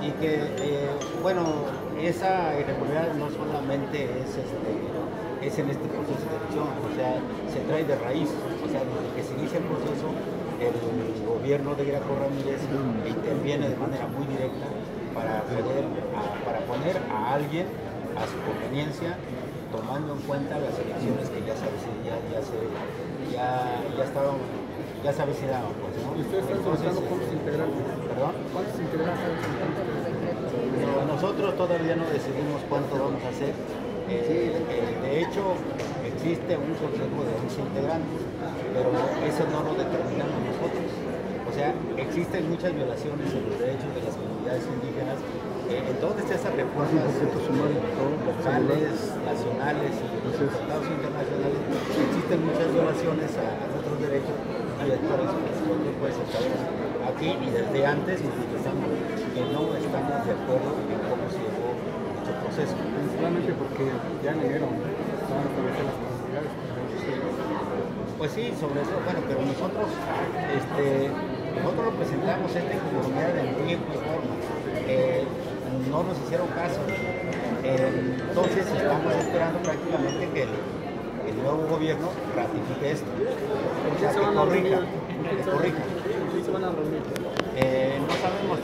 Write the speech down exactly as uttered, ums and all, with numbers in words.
y que, eh, bueno, esa irregularidad no solamente es, este, es en este proceso de elección, o sea, se trae de raíz, o sea, desde que se inicia el proceso, el gobierno de Graco Ramírez interviene de manera muy directa para poder, a, para poner a alguien a su conveniencia, tomando en cuenta las elecciones que ya se ya, ya se ya, ya estaban ya se avecinaban, pues, ¿no? ¿Y ustedes están Entonces, solicitando cuántos integrantes? ¿Perdón? ¿Cuántos integrantes están solicitando? No, nosotros todavía no decidimos cuánto vamos a hacer. Eh, eh, de hecho, existe un consejo de once integrantes, pero eso no lo determinamos nosotros. O sea, existen muchas violaciones en los derechos de las comunidades indígenas. Eh, en todas estas reformas locales, nacionales y los tratados internacionales, existen muchas violaciones a, a nuestros derechos, y es por eso que nosotros pues estamos aquí y desde antes manifestamos que no estamos de acuerdo en cómo se llevó dicho proceso. Principalmente porque ya en enero se van a establecer las comunidades. Pues sí, sobre eso, bueno, pero nosotros, este, nosotros lo presentamos esta inconformidad en tiempo y forma. Eh, no nos hicieron caso. Eh, entonces estamos esperando prácticamente que el, el nuevo gobierno ratifique esto. O sea, que corrija, que corrija. ¿Quién se van a reunir? Eh, no sabemos.